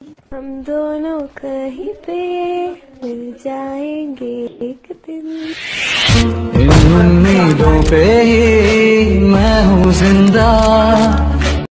हम दोनों कहीं पे मिल जाएंगे एक दिन। इन उम्मीदों पे ही मैं हूँ जिंदा।